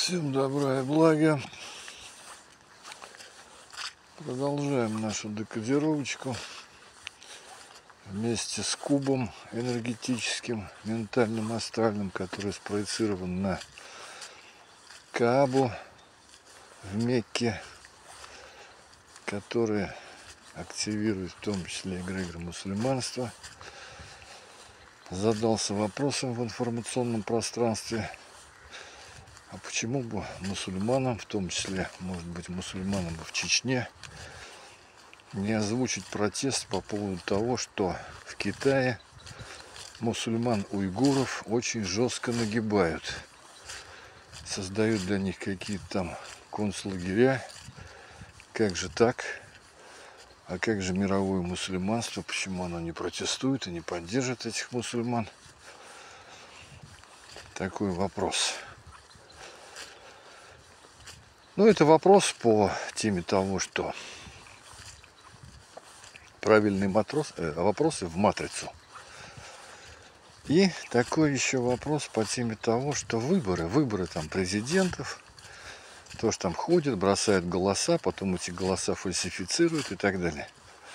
Всем добра и блага. Продолжаем нашу декодировочку вместе с кубом энергетическим, ментальным, астральным, который спроецирован на Каабу в Мекке, который активирует в том числе эгрегор мусульманства. Задался вопросом в информационном пространстве: а почему бы мусульманам, в том числе, может быть, мусульманам в Чечне, не озвучить протест по поводу того, что в Китае мусульман-уйгуров очень жестко нагибают, создают для них какие-то там концлагеря? Как же так? А как же мировое мусульманство? Почему оно не протестует и не поддержит этих мусульман? Такой вопрос. Ну, это вопрос по теме того, что правильные вопросы в матрицу. И такой еще вопрос по теме того, что выборы там президентов, то, что там ходят, бросают голоса, потом эти голоса фальсифицируют и так далее.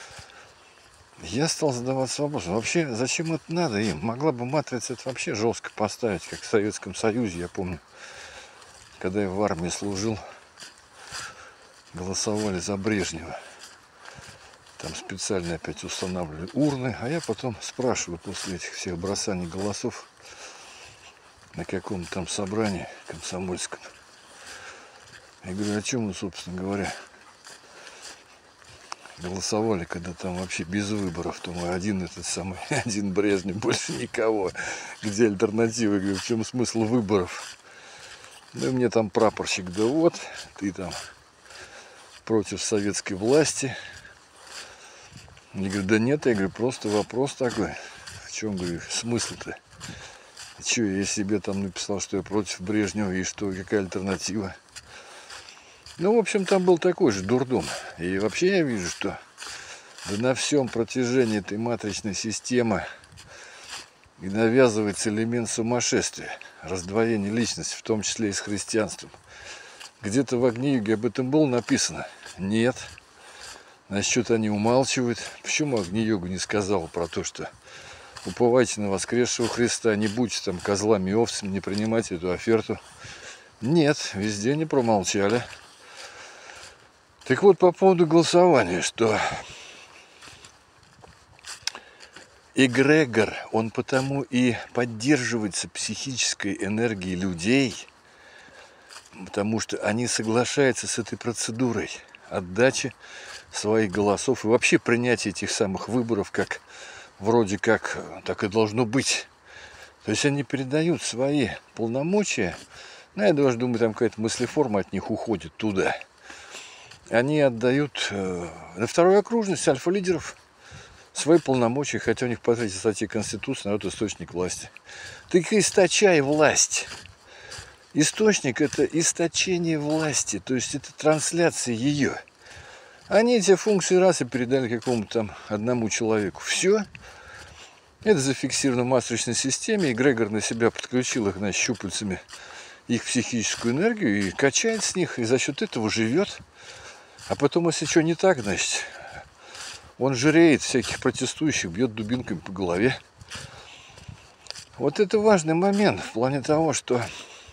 Я стал задаваться вопросом: вообще, зачем это надо им? Могла бы матрица это вообще жестко поставить, как в Советском Союзе. Я помню, когда я в армии служил, голосовали за Брежнева. Там специально опять устанавливали урны, а я потом спрашиваю после этих всех бросаний голосов на каком-то там собрании комсомольском. Я говорю: о чем вы, собственно говоря, голосовали, когда там вообще без выборов, то мы один Брежнев, больше никого. Где альтернатива? Я говорю: в чем смысл выборов? Ну и мне там прапорщик: да вот, ты там против советской власти. Я говорю: да нет, я говорю, просто вопрос такой. В чем, говорю, смысл-то? Че, я себе там написал, что я против Брежнева, и что, какая альтернатива? Ну, в общем, там был такой же дурдом. И вообще я вижу, что да на всем протяжении этой матричной системы и навязывается элемент сумасшествия, раздвоение личности, в том числе и с христианством. Где-то в Агни-йоге об этом было написано? Нет. Значит, что-то они умалчивают. Почему Агни-йога не сказала про то, что уповайте на воскресшего Христа, не будьте там козлами и овцами, не принимайте эту оферту? Нет, везде не промолчали. Так вот, по поводу голосования, что эгрегор, он потому и поддерживается психической энергией людей, потому что они соглашаются с этой процедурой отдачи своих голосов и вообще принятия этих самых выборов, как вроде как так и должно быть. То есть они передают свои полномочия, ну, я даже думаю, там какая-то мыслеформа от них уходит туда. Они отдают на вторую окружность альфа-лидеров свои полномочия, хотя у них по 3 статье Конституции народ источник власти. Так источай власть. Источник – это источение власти, то есть это трансляция ее. Они эти функции раз и передали какому-то там одному человеку. Все. Это зафиксировано в матричной системе. Эгрегор на себя подключил их, значит, щупальцами, их психическую энергию, и качает с них, и за счет этого живет. А потом, если что не так, значит, он жиреет всяких протестующих, бьет дубинками по голове. Вот это важный момент в плане того, что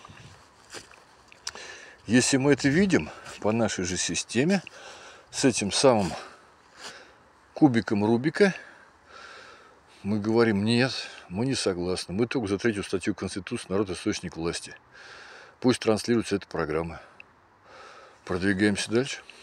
если мы это видим по нашей же системе, с этим самым кубиком Рубика, мы говорим: нет, мы не согласны. Мы только за 3 статью Конституции народ источник власти. Пусть транслируется эта программа. Продвигаемся дальше.